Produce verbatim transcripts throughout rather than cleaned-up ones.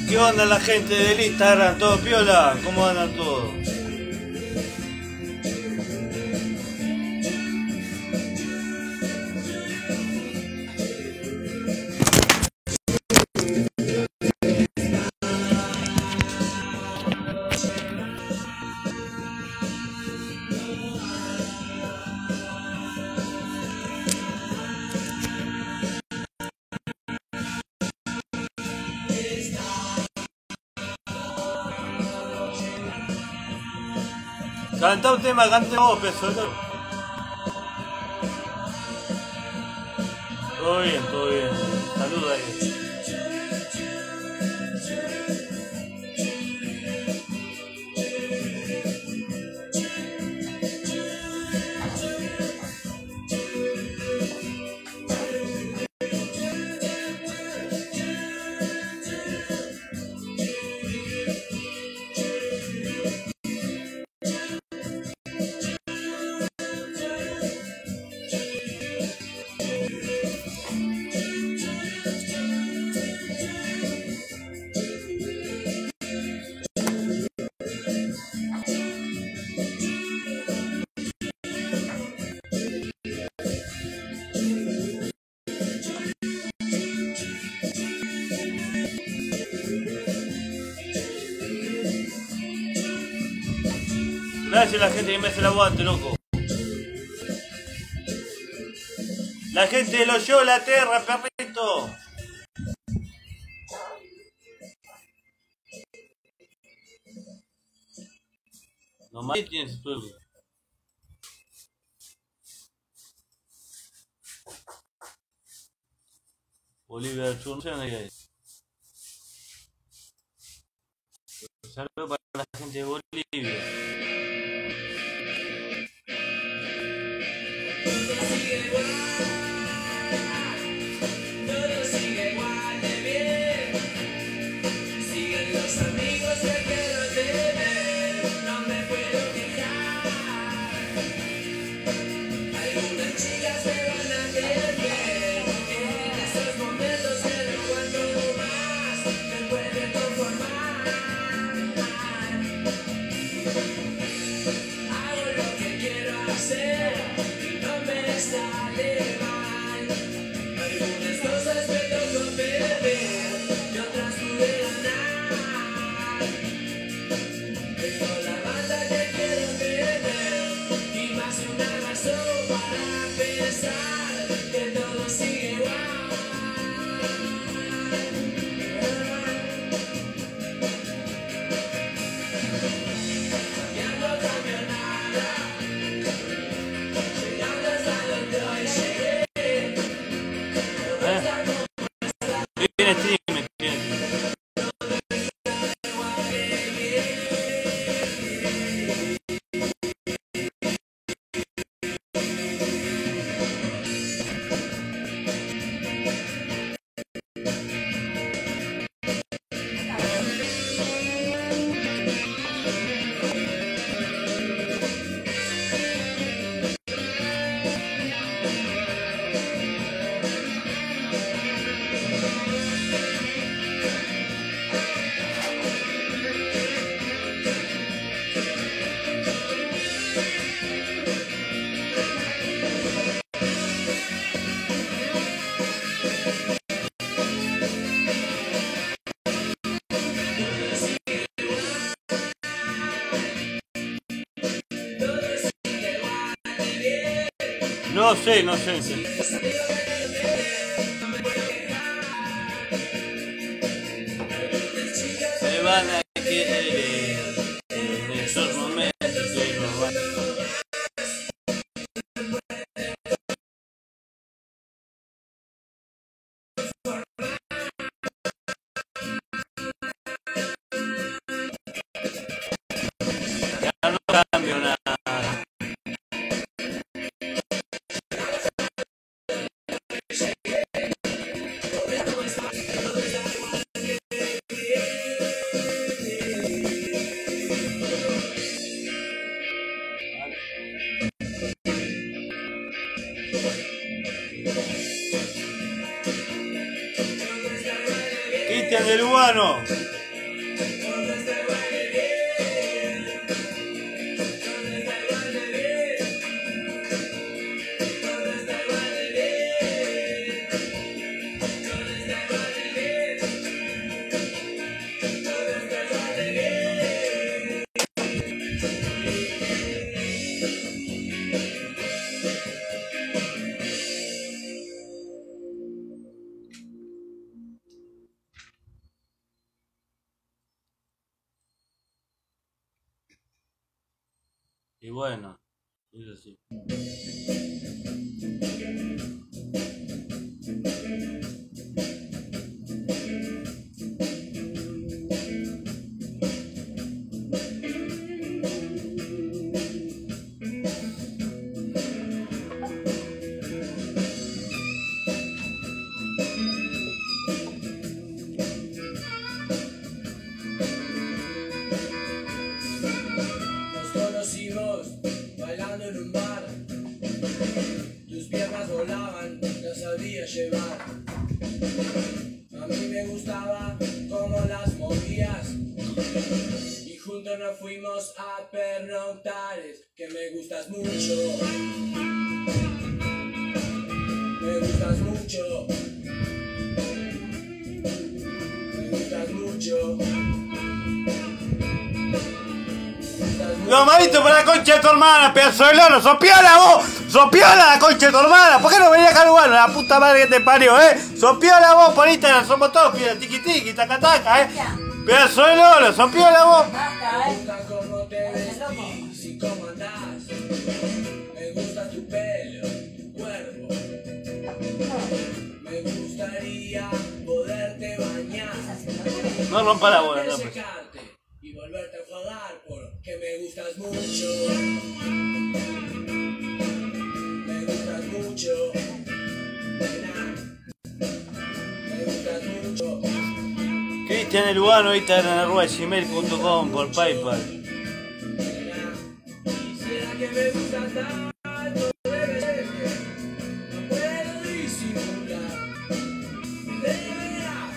¿Qué onda la gente del Instagram? ¿Todo piola? ¿Cómo andan todos? Canta un tema, cante vos, peso. Todo bien, todo bien. Saluda ahí. Gracias a la gente que me hace el aguante, loco. La gente de los yo, la tierra, perrito. Nomás tienes tu... Bolivia del Sur, no sé dónde hay. Saludos para la gente de Bolivia. No sé, no sé. Sí. Se van a querer en esos momentos de robar. Ya no cambio nada. Cristian del Urbano. Y bueno, eso sí. Llevar. A mí me gustaba cómo las movías y juntos nos fuimos a pernoctar. Es que me gustas mucho, me gustas mucho, me gustas mucho. Lo malito para la concha de tu hermana, pedazo de loro, sos piola vos, sos piola la concha de tu hermana, ¿por qué no venís acá al lugar? La puta madre que te parió, eh, sos piola vos por Instagram, somos todos piola, tiqui tiqui, taca taca, eh, pedazo de loro, sos piola vos. Me gusta cómo te vestís y cómo andás, me gusta tu pelo, tu cuerpo, me gustaría poderte bañar, no rompa la bola, no, pues. Y volverte a jugar porque me gustas mucho, me gustas mucho, me gustas mucho. Cristian Lugano, Instagram arroba gmail punto com por Paypal. Quisiera que me gustas tanto, debe ser que no puedo disimular, de veras.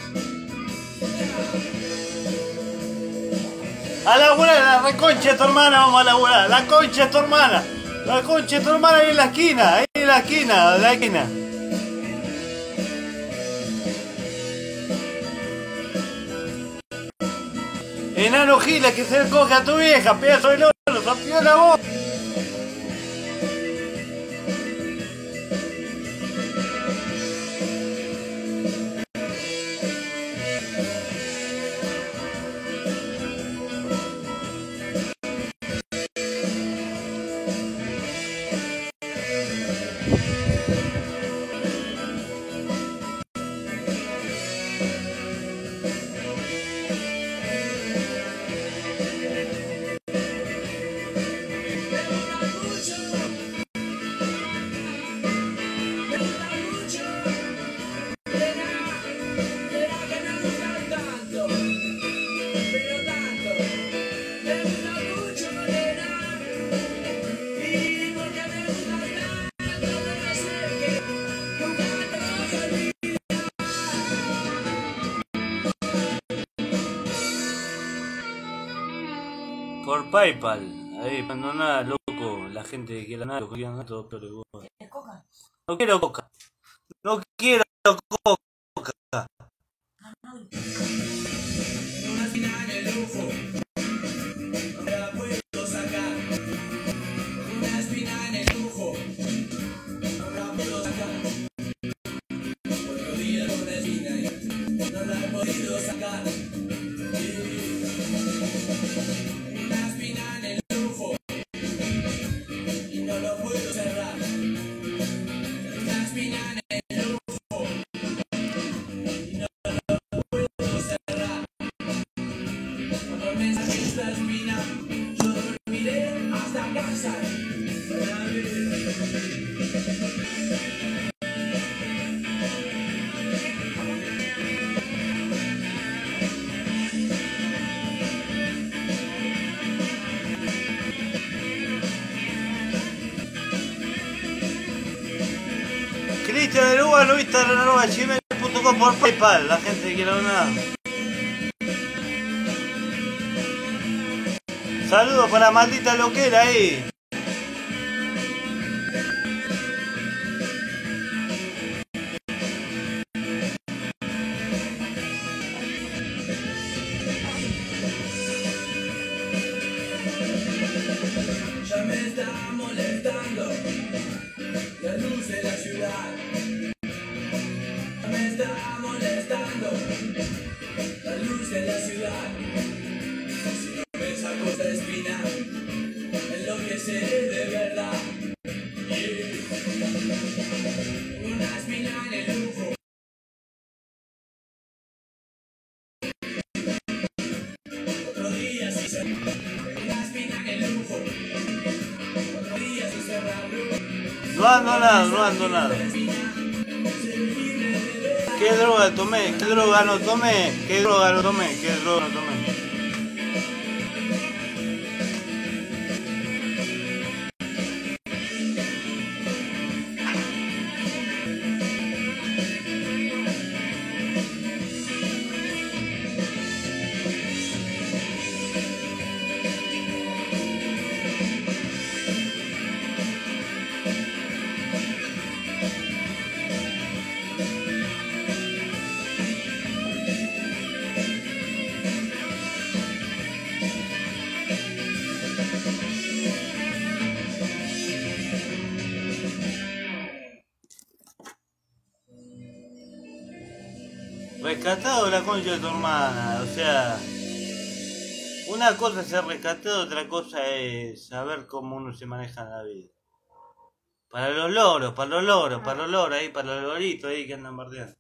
A laburar, la reconcha de tu hermana vamos a laburar, la concha de tu hermana, la concha de tu hermana ahí en la esquina, ahí en la esquina, en la esquina. Enano Gila que se coge a tu vieja, pedazo de loro, sos piola vos. Por Paypal, ahí, no nada, loco, la gente que quiera nada, lo que quiera nada, todo pero igual. Coca? No quiero coca, no quiero coca. Una espina en el lujo, no la puedo sacar. Una espina en el lujo, no la puedo sacar. Otro día con la espina y no la he podido sacar. Una espina en el lujo y no lo puedo cerrar. Una espina en el lujo y no lo puedo cerrar. Cuando me saque esta espina, yo dormiré hasta casa. Cristian de Lugano, Instagram arroba gmail punto com por Paypal, la gente que quiera donar. Saludos para maldita loquera ahí. Ya me está molestando la luz de la ciudad. Ya me está molestando la luz de la ciudad. Si no me saco esta espina, enloqueceré. No ando nada, no ando nada. ¿Qué droga tomé? ¿Qué droga no tomé? ¿Qué droga no tomé? ¿Qué droga no tomé? Rescatado la concha de tu hermana, o sea, una cosa es ser rescatado, otra cosa es saber cómo uno se maneja en la vida. Para los loros, para los loros, para los loros ahí, para los loritos ahí que andan bardeando.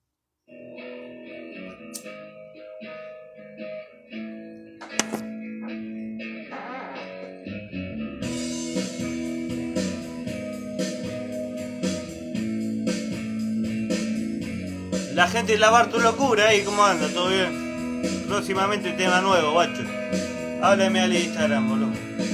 La gente de Lavar Tu Locura ahí, ¿cómo anda? ¿Todo bien? Próximamente tema nuevo, guacho. Háblame al Instagram, boludo.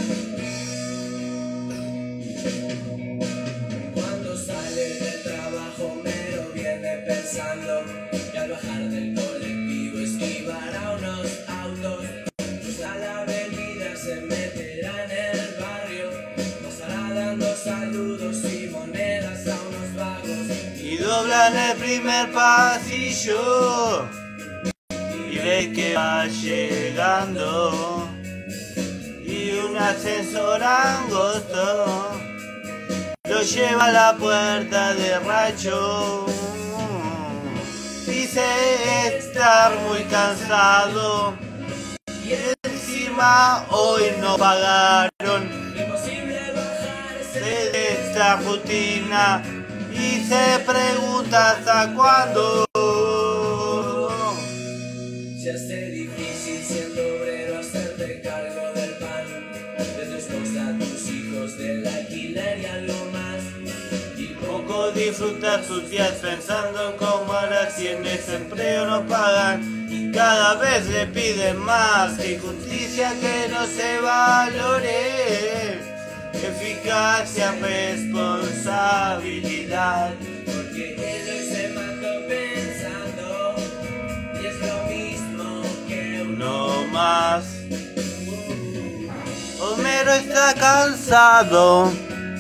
Cuando sale del trabajo Mero viene pensando que al bajar del colectivo esquivará unos autos, cruzará la avenida, se meterá en el barrio, pasará dando saludos y monedas a unos vagos y doblan el primer pasillo y ve que va llegando y un ascensor angosto lo lleva a la puerta de rancho. Dice estar muy cansado y encima hoy no pagaron. imposible bajarse De esta rutina y se pregunta hasta cuándo. se hace difícil siendo obrero hacerte cargo del pan, de tu esposa, tus hijos, del alquiler y algo más. Y Poco disfrutar sus días pensando en cómo ahora si en ese empleo no pagan y cada vez le piden más. Que justicia que no se valore, eficacia, responsabilidad. porque él hoy se mató pensando y es lo mismo que uno. No más. Homero está cansado,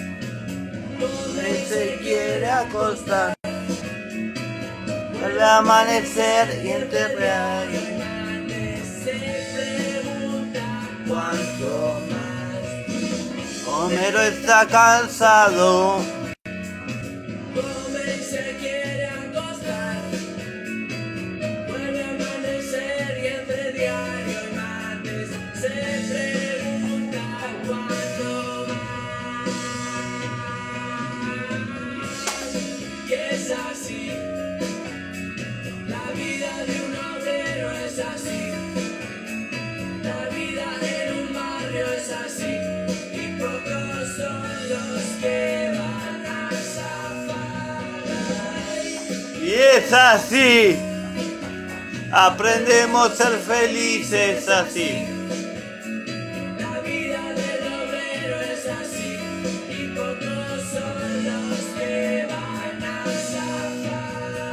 él se quiere acostar. Vuelve a amanecer y enterrar. Se pregunta ¿Cuánto más? Homero está cansado, come y se quiere acostar. Vuelve a amanecer y entre diario y martes se pregunta cuánto más. Y es así, la vida de un obrero es así, la vida en un barrio es así, y pocos son los que van a zafar. y es así. Aprendemos a ser felices así. La vida del obrero es así, y pocos son los que van a zafar.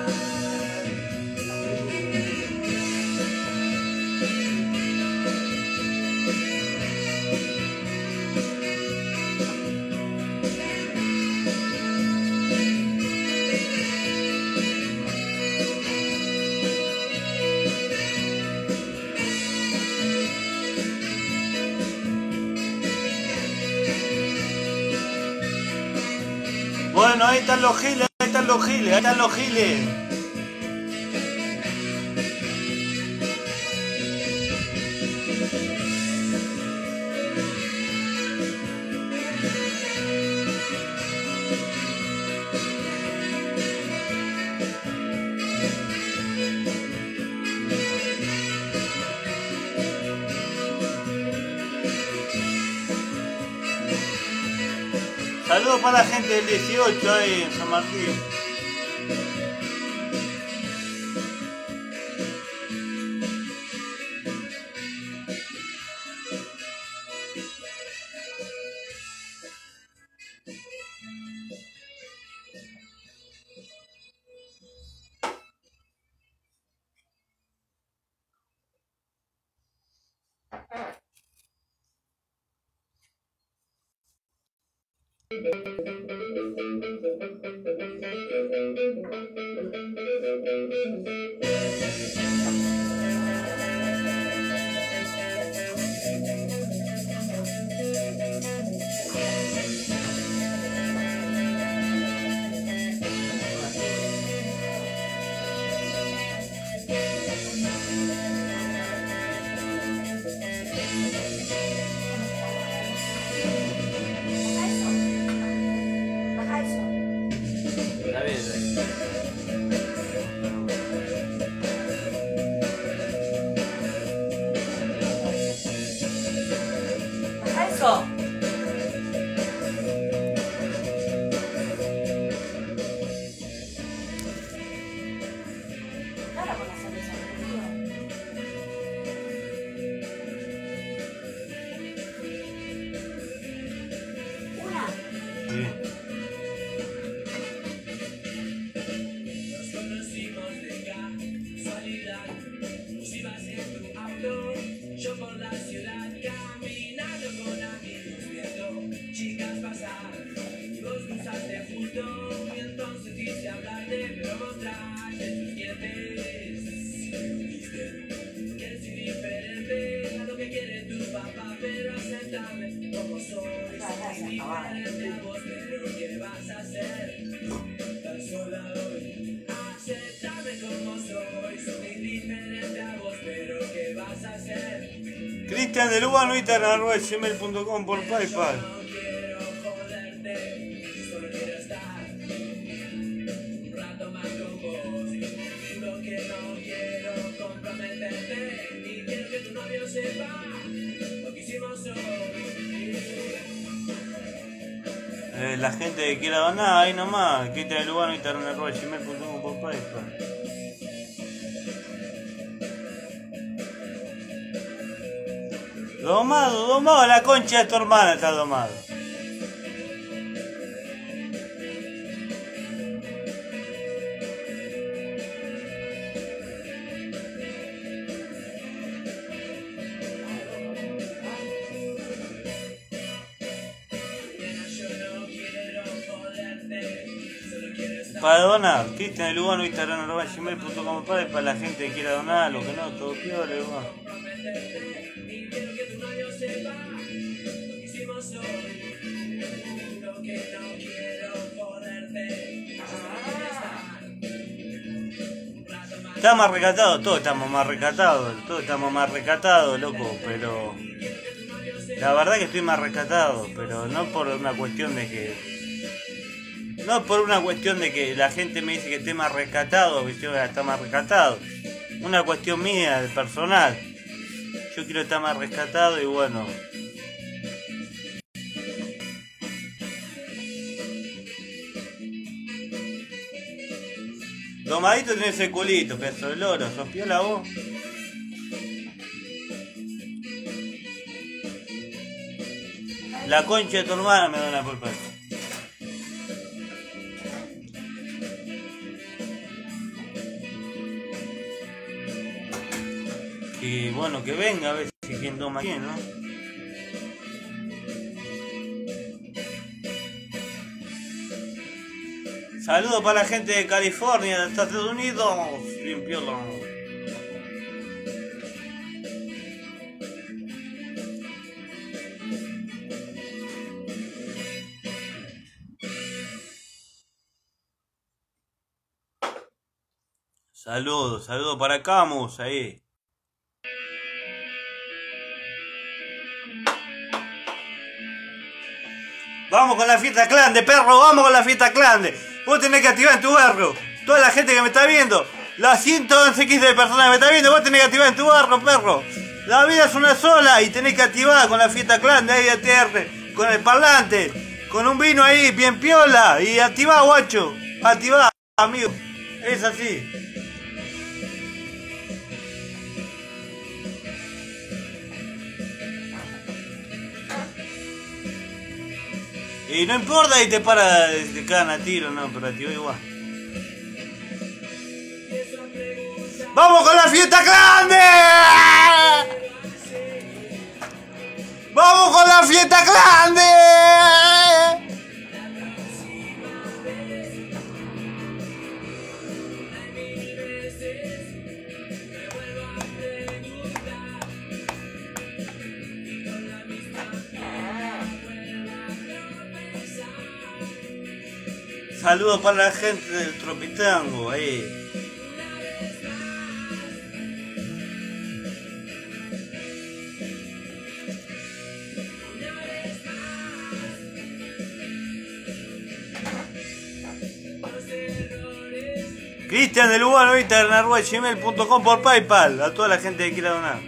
Bueno, ahí están los giles, ahí están los giles, ahí están los giles. Saludos para la gente del dieciocho ahí en San Martín. Cristian de Luba, no internet arroba gmail punto com por PayPal. Eh, la gente que quiera donar, ahí nomás. Cristian de Luba, no internet arroba gmail punto com por PayPal. Domado, domado, la concha de tu hermana está domado. Para donar, Cristian de Lugano, Instagram arroba gmail punto com para, para la gente que quiera donar, lo que no, todo piola, igual. Está más recatado, todos estamos más recatados, todos estamos más recatados, loco, pero la verdad que estoy más recatado, pero no por una cuestión de que no por una cuestión de que la gente me dice que esté más recatado, que yo está más recatado, una cuestión mía, personal. Yo quiero estar más rescatado y bueno. Domadito tiene ese culito, pedazo de loro, ¿sos piola vos? La concha de tu hermana me da una culpa. Y bueno, que venga a ver si quien toma quién, ¿no? Saludos para la gente de California, de Estados Unidos. Bien piola. Saludos, saludos para Camus, ahí. Vamos con la fiesta clan de perro, vamos con la fiesta clan de. Vos tenés que activar en tu barrio. Toda la gente que me está viendo, las ciento once quince de personas que me está viendo, vos tenés que activar en tu barrio, perro. La vida es una sola y tenés que activar con la fiesta clan de I A T R, con el parlante, con un vino ahí, bien piola. Y activá, guacho. Activá, amigo. Es así. Y no importa si te para, te cagan a tiro, no, pero activá igual. ¡Vamos con la fiesta grande! ¡Vamos con la fiesta grande! Saludos para la gente del Tropitango, ahí. Cristian del Lugano, Instagram, arroba gmail punto com por PayPal, a toda la gente que quiera donar.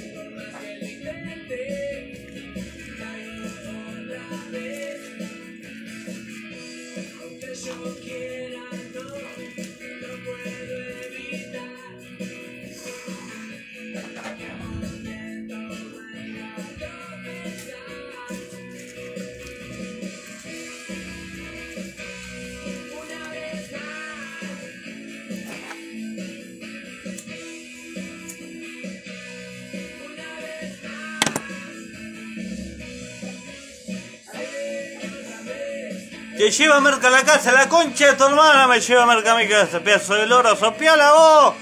Te lleva merca a la casa, la concha de tu hermana me lleva merca a mi casa, pedazo de loro, sopiala vos.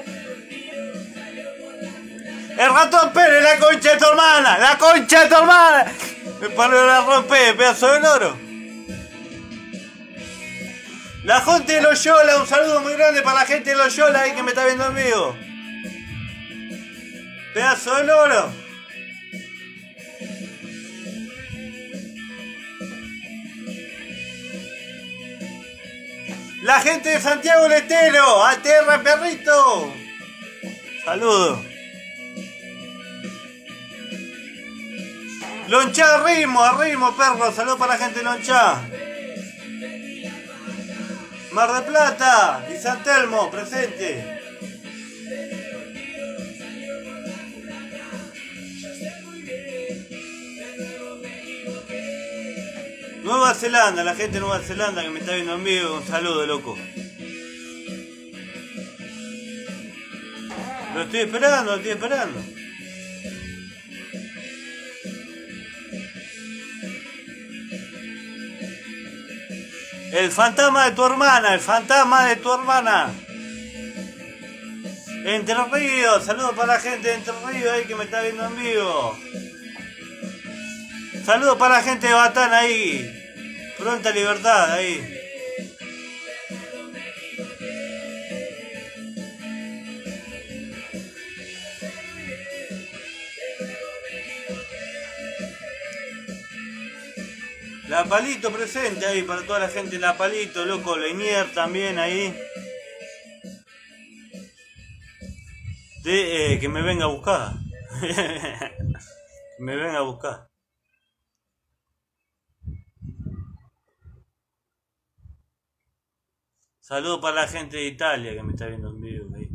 El ratón Pérez, la concha de tu hermana, la concha de tu hermana. Me paró la rompe, pedazo de loro. La gente de Loyola, un saludo muy grande para la gente de Loyola ahí que me está viendo en vivo. Pedazo de loro. La gente de Santiago del Estero, A T R perrito. Saludos. Lonchá, ritmo, a ritmo, perro. Saludos para la gente de Lonchá. Mar de Plata y San Telmo, presente. Nueva Zelanda, la gente de Nueva Zelanda que me está viendo en vivo, un saludo, loco. Lo estoy esperando, lo estoy esperando. El fantasma de tu hermana, el fantasma de tu hermana. Entre Ríos, saludos para la gente de Entre Ríos ahí que me está viendo en vivo. Saludos para la gente de Batán ahí. Pronta libertad ahí. La Palito presente ahí para toda la gente de La Palito, loco, Lenier también ahí. De, eh, que me venga a buscar. Que me venga a buscar. Saludos para la gente de Italia que me está viendo en vivo ahí.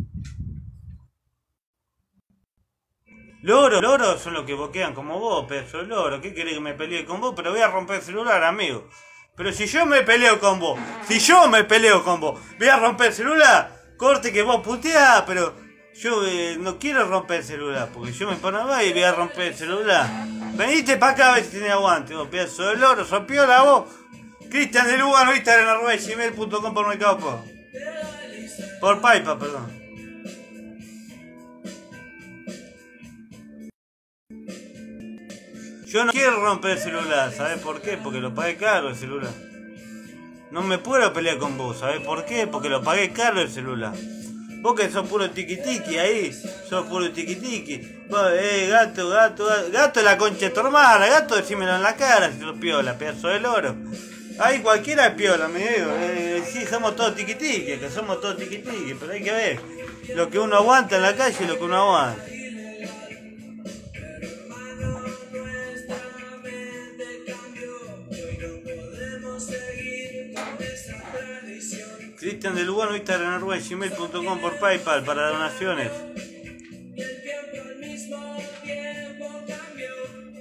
Loro, loros son los que boquean como vos, pedazo de loro. ¿Qué querés que me pelee con vos? Pero voy a romper el celular, amigo. Pero si yo me peleo con vos, si yo me peleo con vos, voy a romper el celular. Corte que vos puteás, pero yo eh, no quiero romper el celular, porque yo me pongo más y voy a romper el celular. Venite para acá a ver si tenés aguante, vos, pedazo de loro, sos piola vos. Cristian de Lugano, Instagram, arroba gmail punto com por Mercado Pago. Por PayPal, perdón. Yo no quiero romper el celular, ¿sabes por qué? Porque lo pagué caro el celular. No me puedo pelear con vos, ¿sabes por qué? Porque lo pagué caro el celular. Vos que sos puro tiqui tiqui ahí, sos puro tiqui tiqui. Vos, eh, gato, gato, gato, gato la concha de tu hermana, gato, decímelo en la cara, si lo piola, pedazo de loro. Ahí cualquiera es piola, me digo. Eh, sí, somos todos tiqui tiqui, que somos todos tiqui tiqui, pero hay que ver lo que uno aguanta en la calle y lo que uno aguanta. Cristian de Lugano, Instagram, arroba gmail punto com por PayPal para donaciones. Y el tiempo al mismo tiempo cambió.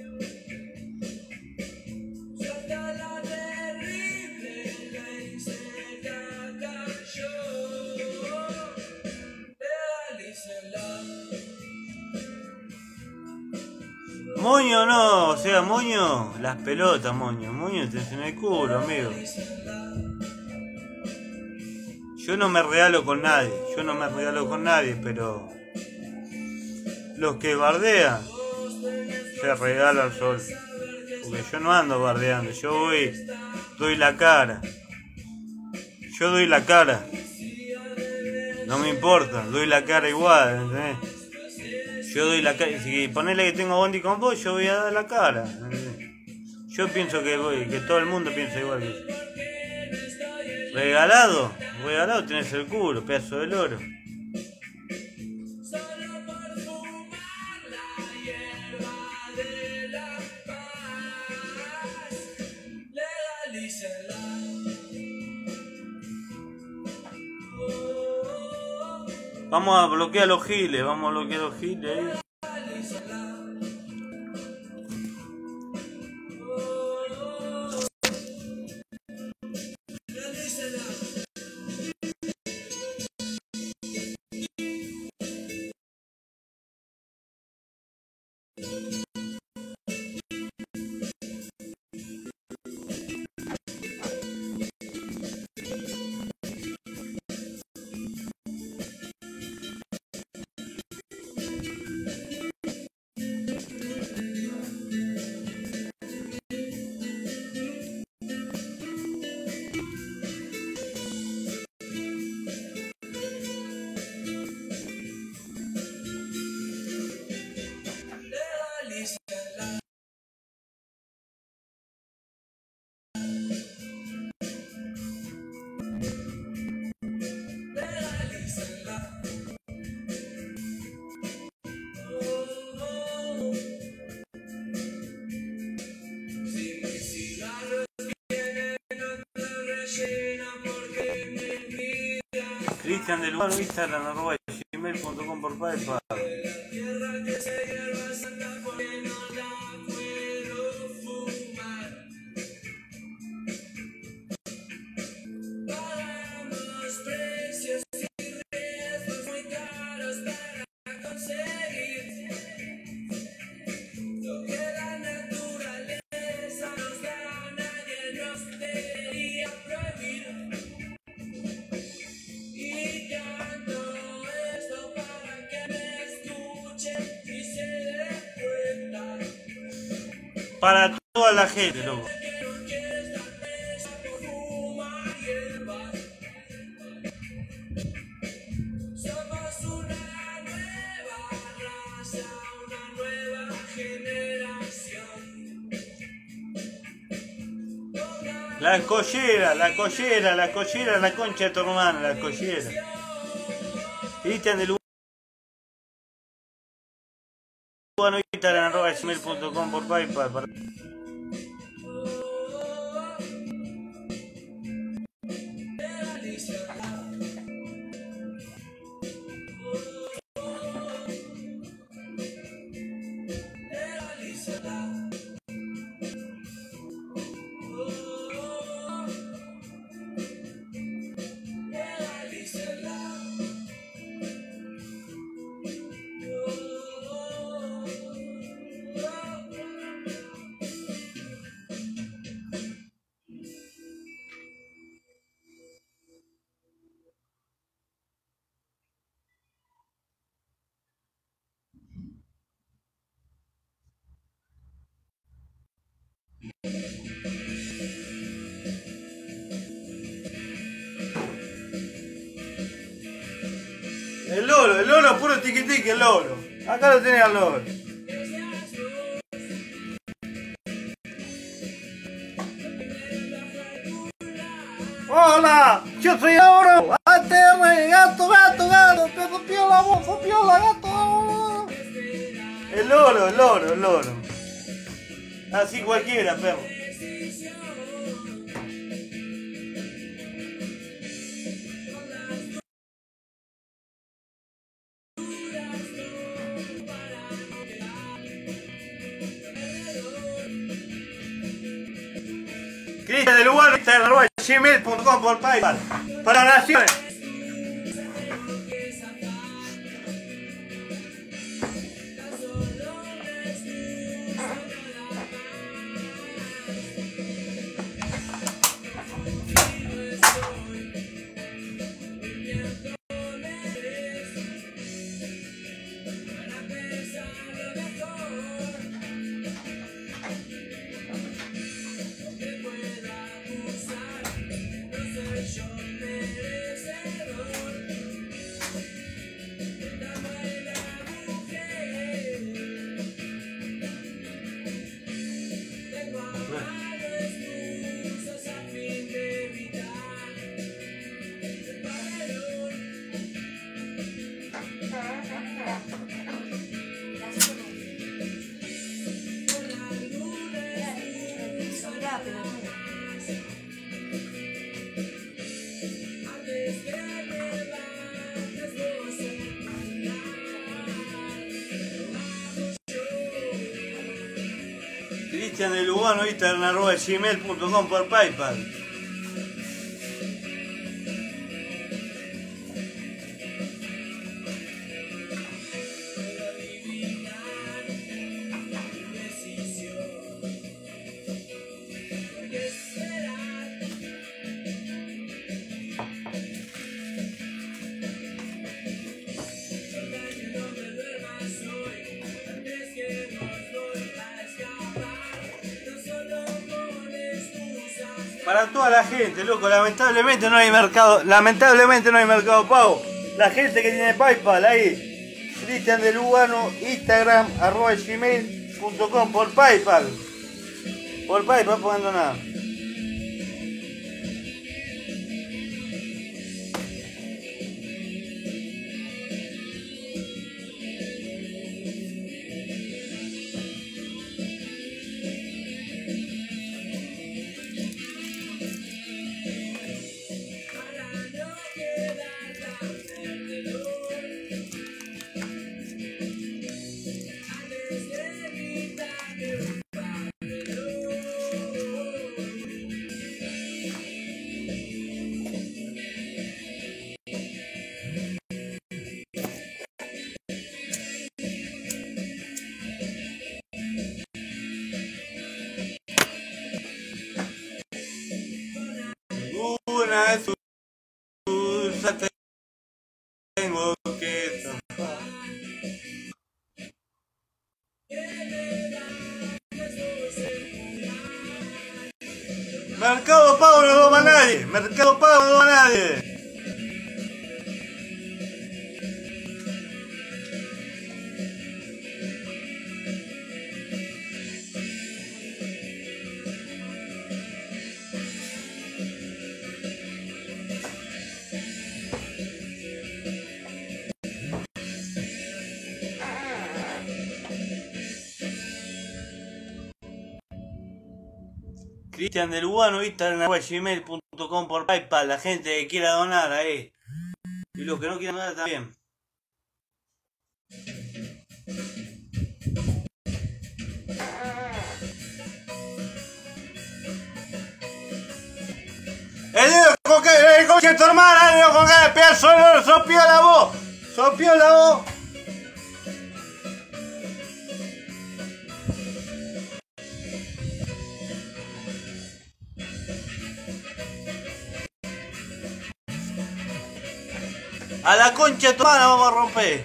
Suelta la terrible ley seca cayó. Realícenla. Moño no, o sea, moño, las pelotas, moño. Moño te en el culo, amigo. Yo no me regalo con nadie, yo no me regalo con nadie, pero los que bardean se regalan sol. Porque yo no ando bardeando, yo voy, doy la cara. Yo doy la cara. No me importa, doy la cara igual, ¿entendés? Yo doy la cara. Si ponele que tengo bondi con vos, yo voy a dar la cara, ¿entendés? Yo pienso que voy, que todo el mundo piensa igual que yo. Regalado, regalado tenés el culo, pedazo de loro. Solo por fumar la hierba de la paz. Legalícenla. Oh, Vamos a bloquear los giles, vamos a bloquear los giles ahí. legalícenla. Cristian de Lugano, Instagram, arroba gmail punto com por PayPal. Para toda la gente, loco. Somos una nueva raza, una nueva generación. La collera, la collera, la collera, la concha de tu hermana, la collera. Cristian de Lugano, Instagram, arroba gmail punto com por PayPal. Para... El loro, el loro, puro tiquitique, el loro. Acá lo tenés al loro. Hola, yo soy ahora A T R, gato, gato, gato, te rompió la voz, rompió la gato. El loro, el loro, el loro. Así cualquiera, perro. Cristian de Lugano, Instagram, arroba gmail punto com por PayPal. Para oraciones. Cristian de Lugano, Instagram, arroba gmail punto com por PayPal. Para toda la gente, loco, lamentablemente no hay mercado, lamentablemente no hay mercado pago. La gente que tiene PayPal ahí, Cristian de Lugano, Instagram, arroba gmail punto com por PayPal. Por PayPal poniendo nada. Una excusa tengo que zafar. Mercado Pago no toma nadie. Mercado Pago no toma nadie. Cristian de Lugano, Instagram, arroba gmail punto com por PayPal. La gente que quiera donar ahí. Y los que no quieran donar también. El dedo con que, el coche de tu hermana, el dedo con que, pedazo de oro, sopió la voz. Sopió la voz. A la concha de tu hermana vamos a romper.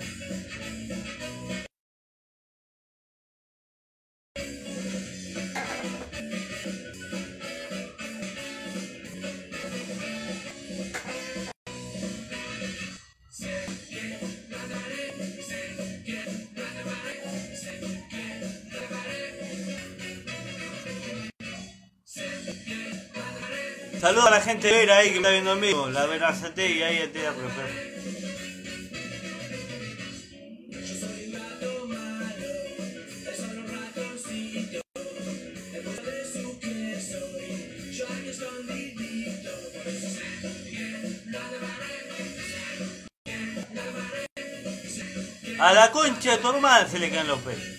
Saludos a la gente de Vera ahí que me está viendo en vivo. La Vera Sategui ahí en T R P. A la concha de tu hermana se le caen los pelos.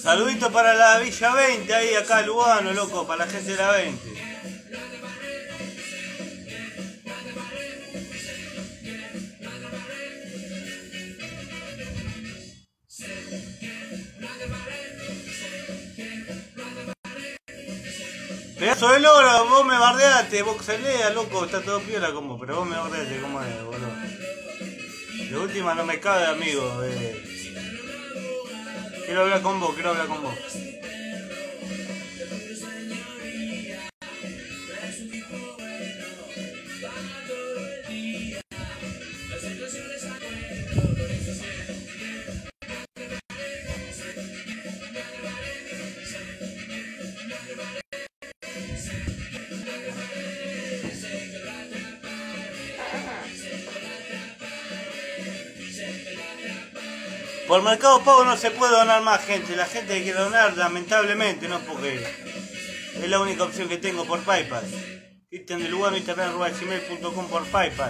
Saludito para la Villa veinte, ahí acá Lugano, loco, para la gente de la veinte. Pedazo de loro, vos me bardeaste, vos salea, loco, está todo piola como, pero vos me bardeaste, ¿cómo es, boludo? De última no me cabe, amigo, eh. Quiero hablar con vos, quiero hablar con vos. Por Mercado Pago no se puede donar más, gente. La gente que quiere donar, lamentablemente, no porque es la única opción que tengo por PayPal. Cristian de Lugano, Instagram, arroba gmail punto com por PayPal.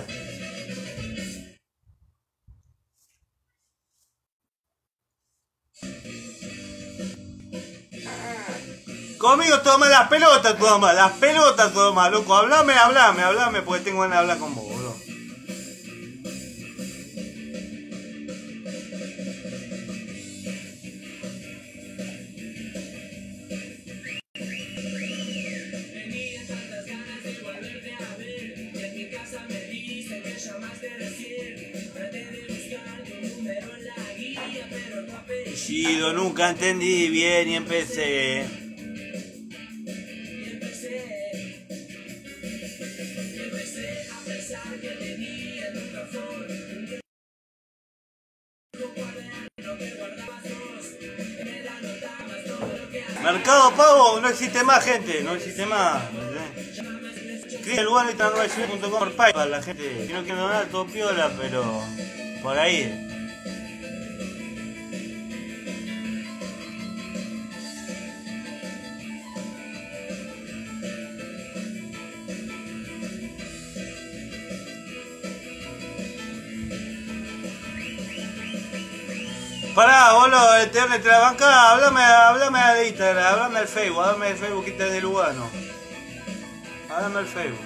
Conmigo toma las pelotas, toma, las pelotas, toma, loco. Hablame, hablame, hablame, porque tengo ganas de hablar con vos, boludo. Nunca entendí bien y empecé. Empecé a pensar que tenía en un cajón un cuaderno que guardabas vos, me la anotabas todo lo que hacías. Mercado Pago no existe más, gente, no existe más. Escribe el lugar y arroba gmail punto com por PayPal, la gente que no quiere donar todo piola, pero por ahí. Pará, boludo, te te la bancada, hablame, hablame de Instagram, hablame del Facebook, hablame del Facebook que está de Lugano. Hablame del Facebook.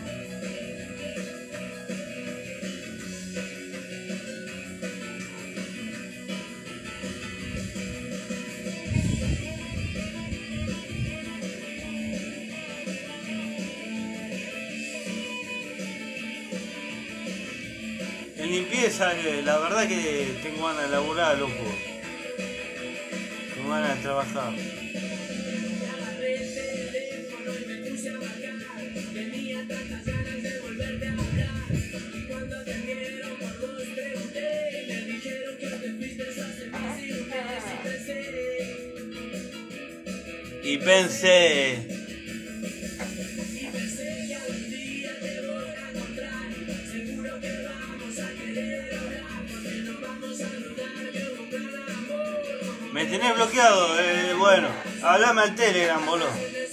En limpieza, la verdad que tengo ganas de laburar, loco. Tengo ganas de trabajar. Y pensé... Me tenés bloqueado, eh, bueno, hablame al Telegram, boludo.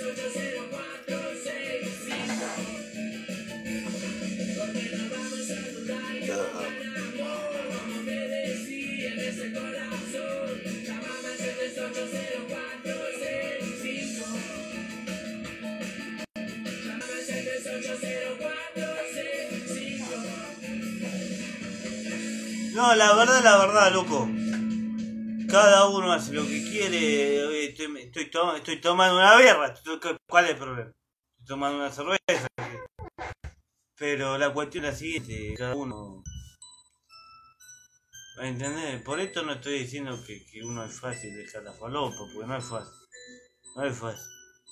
No, la verdad, la verdad, loco. Cada uno hace lo que quiere. Estoy, estoy, to estoy tomando una birra. ¿Cuál es el problema? Estoy tomando una cerveza. Pero la cuestión es la siguiente. Cada uno... ¿Entendés? Por esto no estoy diciendo que, que uno es fácil dejar la falopa, porque no es fácil. No es fácil.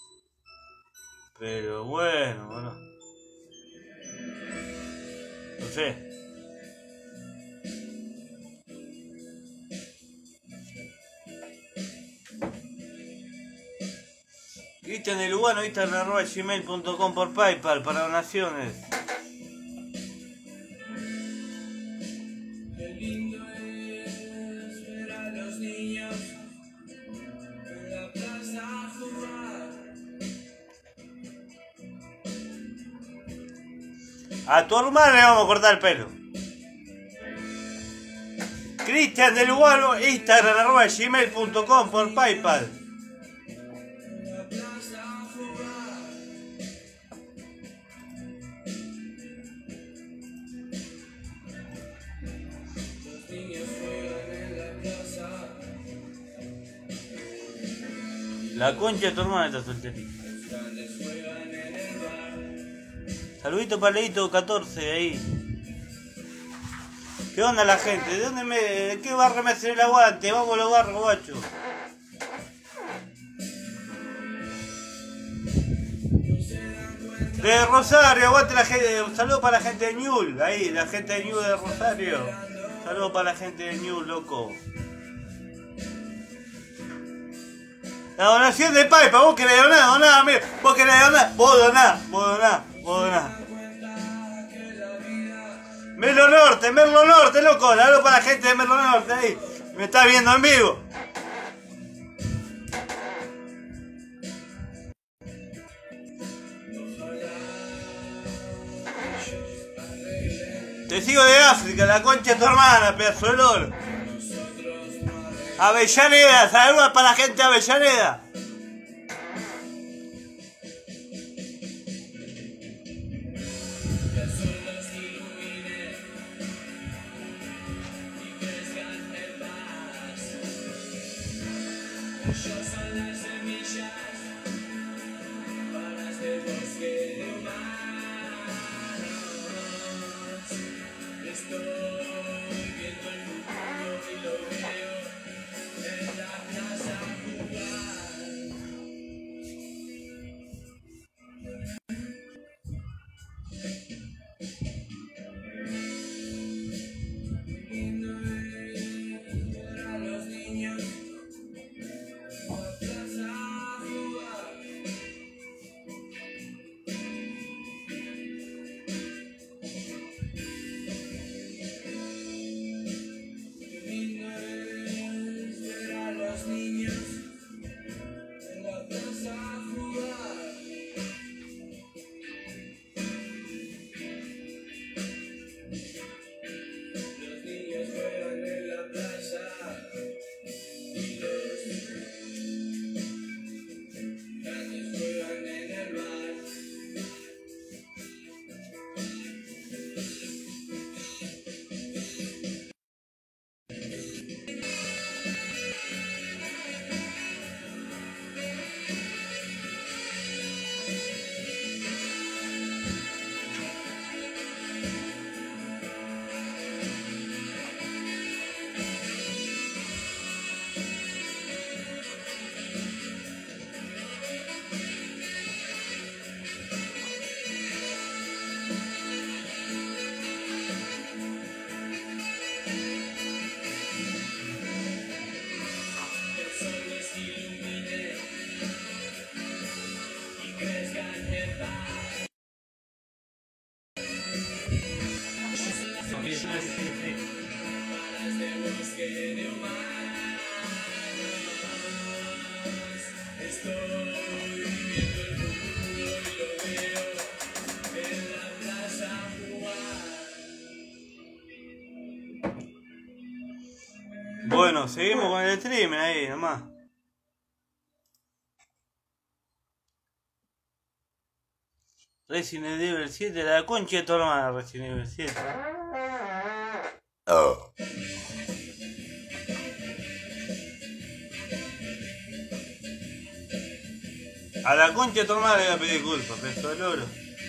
Pero bueno, bueno. No sé. Cristian de Lugano, Instagram arroba gmail punto com por PayPal para donaciones. Qué lindo es ver a los niños en la plaza a fumar. A tu hermana le vamos a cortar el pelo. Cristian del Lugano, Instagram, arroba gmail punto com, por Paypal. La concha de tu hermana está solterita. Saludito para Leito catorce ahí. ¿Qué onda la gente? ¿De dónde me, de qué barrio me hacen el aguante? Vamos a los barrios, guacho. De Rosario, aguante la gente. Un saludo para la gente de Ñul, ahí, la gente de Ñul de Rosario. Un saludo para la gente de Ñul, loco. La donación de Paipa, vos querés donar, doná, mira, vos querés donar, vos donás, vos donás, vos donás. Merlo Norte, Merlo Norte, loco, la hablo para la gente de Merlo Norte ahí. Me está viendo en vivo. Te sigo de África, la concha de tu hermana, pedazo de loro. Avellaneda, saludos para la gente de Avellaneda. Bueno, seguimos con el streaming ahí nomás. Resident Evil siete, la concha de tu hermana, Resident Evil siete. Oh. A la concha de tu hermana le voy a pedir disculpas, peso de loro.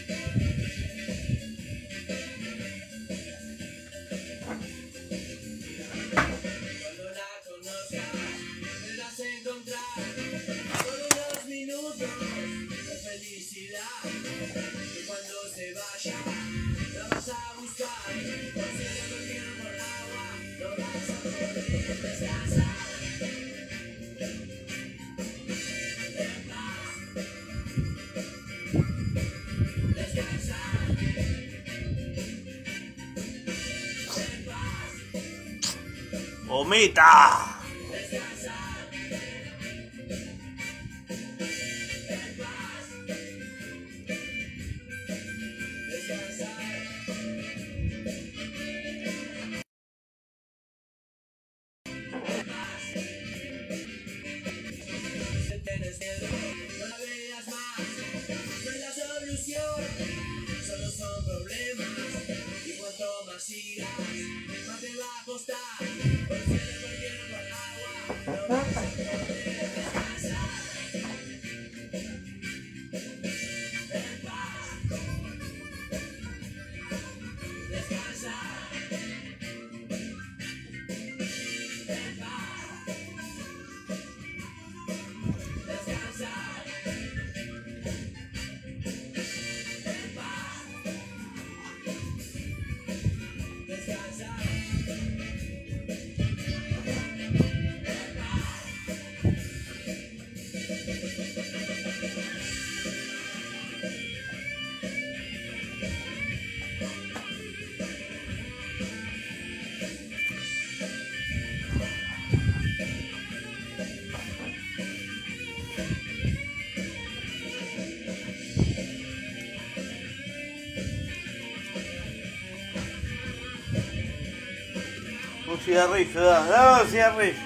¡Omita! Un cigarrillo, da, dame un cigarrillo.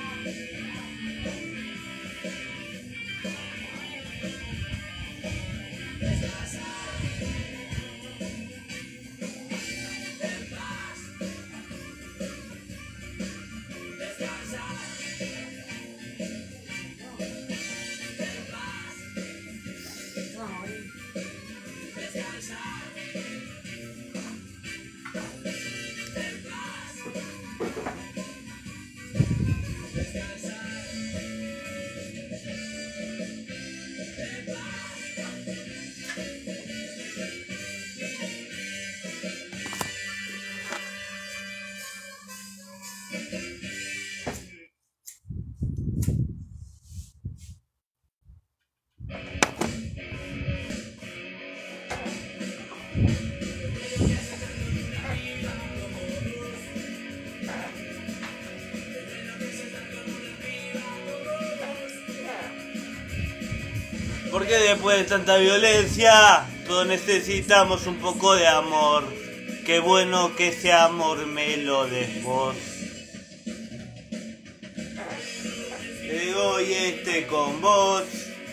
Porque después de tanta violencia, todos necesitamos un poco de amor. Qué bueno que ese amor me lo des vos. Que hoy esté con vos.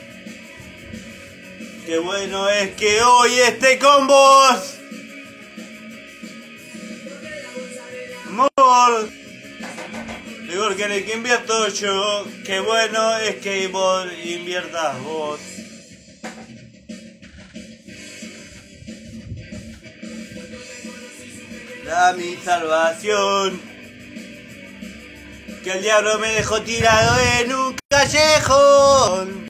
Qué bueno es que hoy esté con vos. Amor. Mejor que en el que invierto yo. Qué bueno es que vos inviertas vos. Da mi salvación. Que el diablo me dejó tirado en un callejón.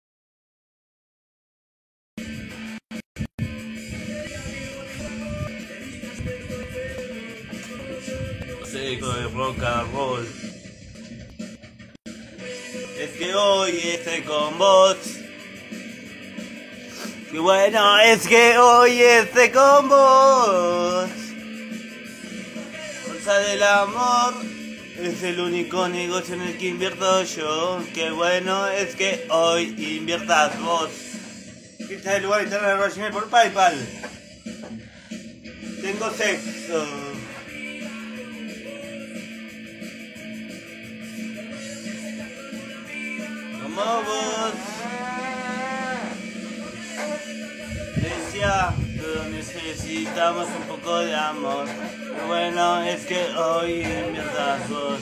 Seco de rock and roll. Es que hoy estoy con vos. Y bueno, es que hoy estoy con vos. Fuerza del amor es el único negocio en el que invierto yo. Qué bueno es que hoy inviertas vos. Este es el lugar interno de Roger por PayPal. Tengo sexo. Como vos. Decía, todos necesitamos un poco de amor. Lo bueno es que hoy inviertas vos.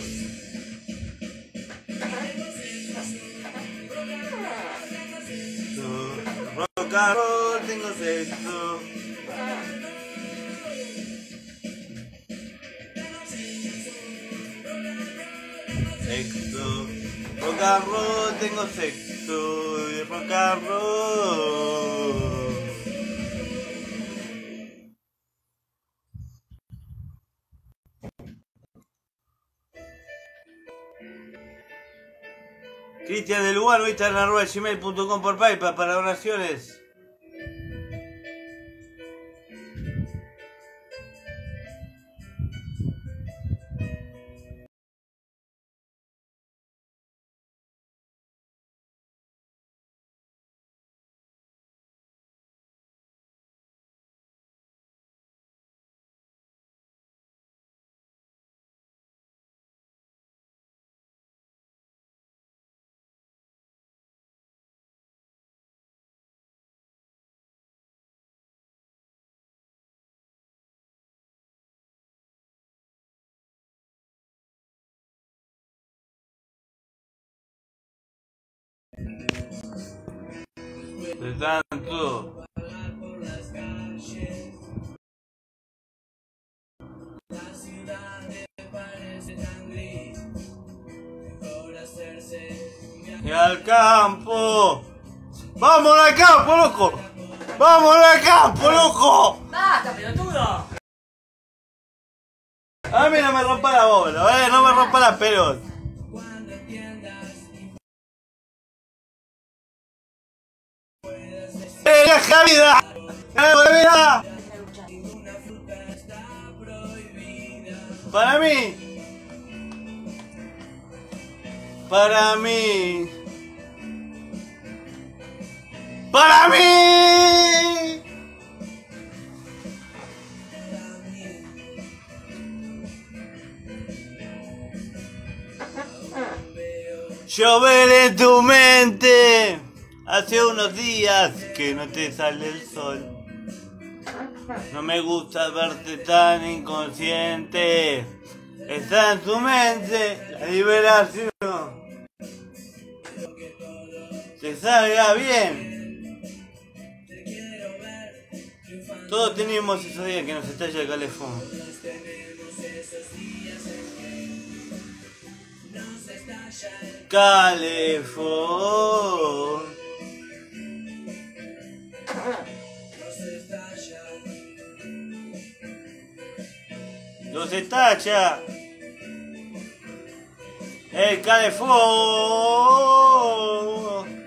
Rock and roll, tengo sexo. Sexo. Rock and roll, tengo sexo. Y rock and roll. Cristian del Lugar, Instagram arroba gmail punto com por PayPal para donaciones. De tanto La ciudad me parece tan gris. Mejor hacerse un viaje y al campo. ¡Vamos al campo, loco! ¡Vamos al campo, loco! ¡Basta, pelotudo! A mí no me rompa la bola, eh, no me rompa la pelota. cuando entiendas y puedas decir ¡Eh, la vida! ¡La vida! ninguna fruta está prohibida. Para mí. Para mí. Para mí. Llover en tu mente. Hace unos días que no te sale el sol. No me gusta verte tan inconsciente. Está en tu mente la liberación. Que salga bien. Todos tenemos esos días que nos estalla el calefón. Calefón. Nos estalla el calefón.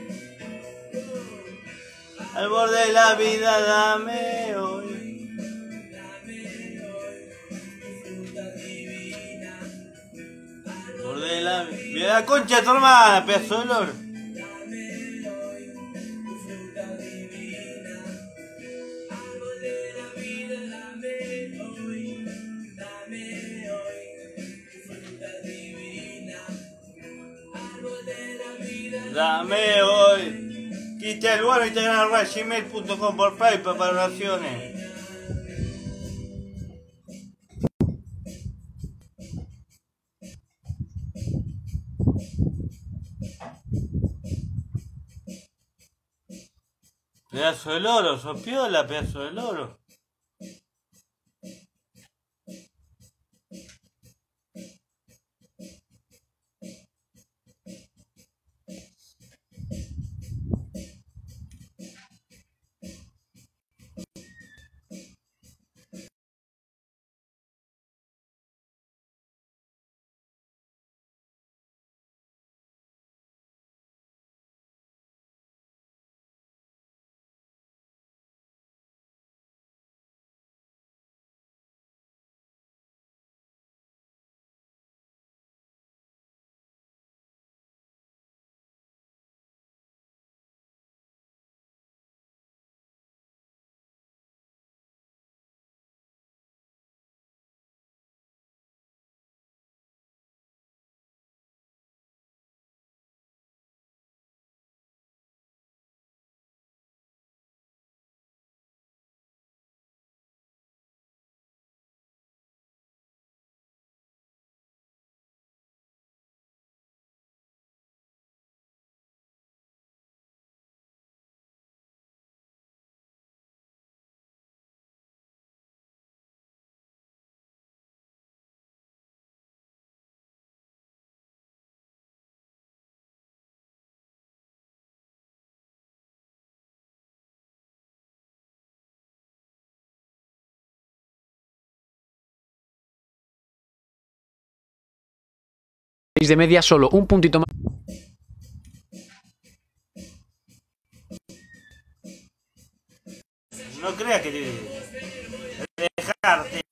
Al borde de la vida, dame hoy. Al borde de la vida. Mira la concha de tu hermana, pedazo de olor. Dame hoy. Quita el bueno y te gana arroba gmail punto com por PayPal para oraciones. Pedazo de loro, sos piola, pedazo de loro. De media solo un puntito más. No creas que te... dejarte.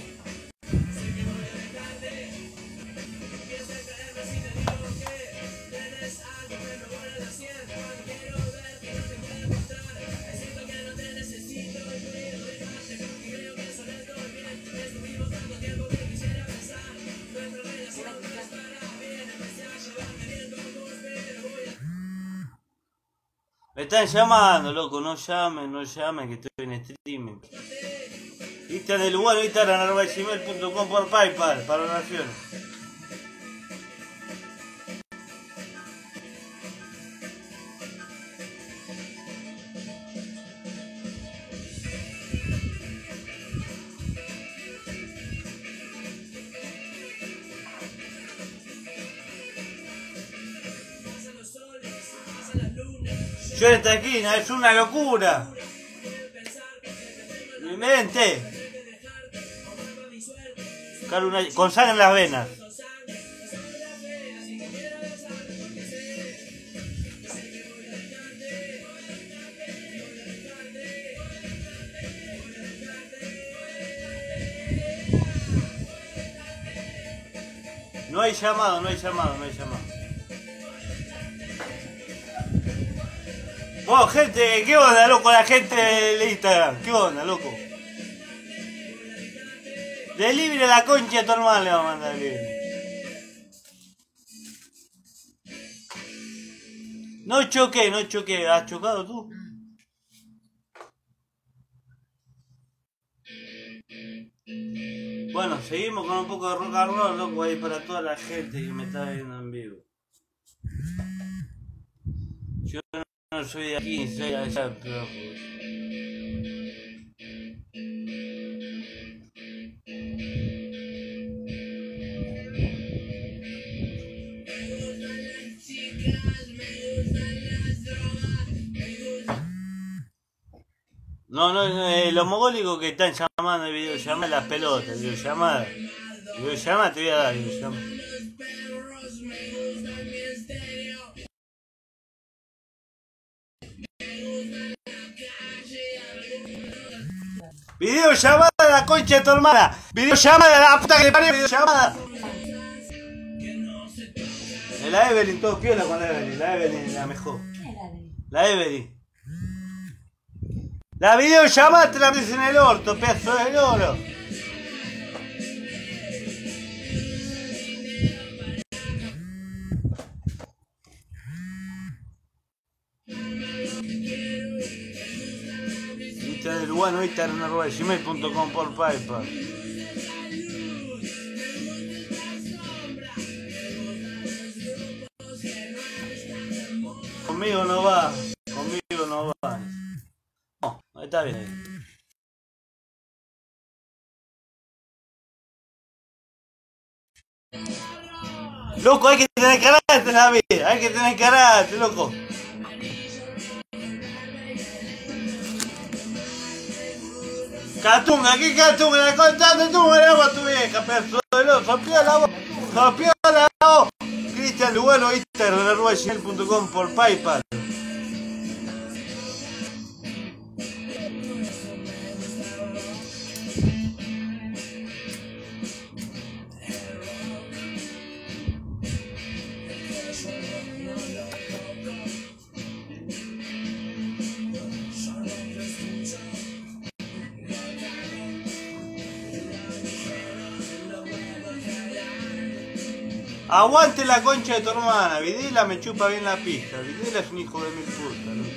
Me están llamando, loco, no llamen, no llamen, que estoy en streaming. Instagram del lugar, Instagram arroba gmail punto com por PayPal, para oraciones. Yo en esta esquina, es una locura. Mi mente. Con sangre en las venas. No hay llamado, no hay llamado, no hay llamado. Vos, gente, ¿qué onda, loco? La gente de Instagram, ¿qué onda, loco? Delivery a la concha de tu hermano le va a mandar delivery. No choqué, no choqué. ¿Has chocado tú? Bueno, seguimos con un poco de rock and roll, loco, ahí para toda la gente que me está viendo en vivo. Yo no soy de aquí, soy de allá, pero... No, no, no, eh, los mogólicos que están llamando en videollamada las pelotas, videollamada. Videollamada te voy a dar, videollamada. Videollamada a la concha de tu hermana. Videollamada a la puta que le parió, videollamada. La Evelyn, todo piola con la Evelyn. La Evelyn es la mejor. La Evelyn. La videollamada te la metes en el orto, pedazo de loro. Instagram del Lugano, Instagram arroba gmail punto com por PayPal. Conmigo no va, conmigo no va. No, está bien. Loco, hay que tener carácter en la vida, hay que tener carácter, loco. Catunga, ¿qué catunga? La contaste tú, me la tu vieja, pedazo de loco, sopió la voz, sopió la voz. Cristian Lugano, Instagram, arroba gmail punto com por PayPal. Aguante la concha de tu hermana, Videla me chupa bien la pista, Videla es un hijo de mil putas, ¿no?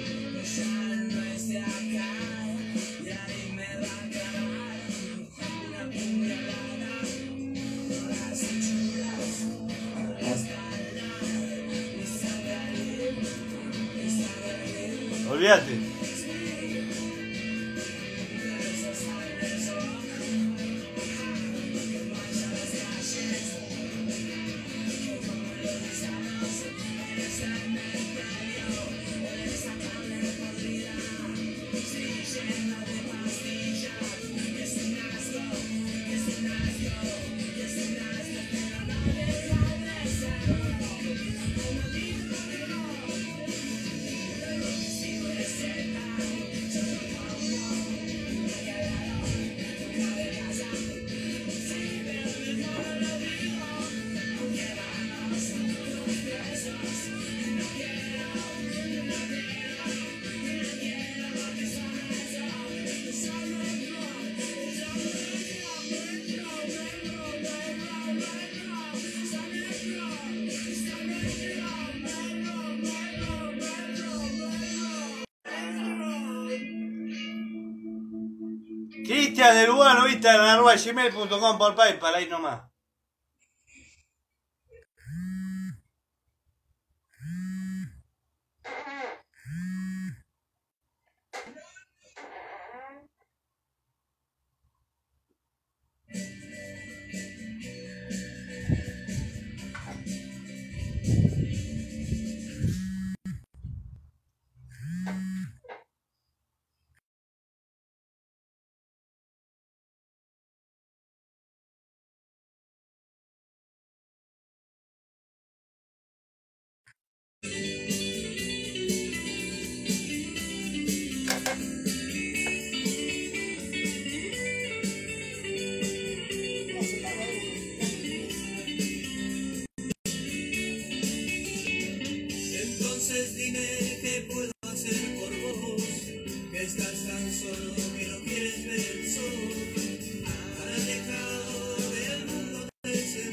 Olvídate. Cristian del Lugano, Instagram, arroba gmail punto com por PayPal, ahí nomás. Entonces dime qué puedo hacer por vos, que estás tan solo que no quieres ver el sol, alejado del mundo de ese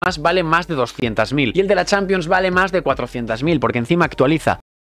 vale más de doscientas mil. Y el de la Champions vale más de cuatrocientas mil, porque encima actualiza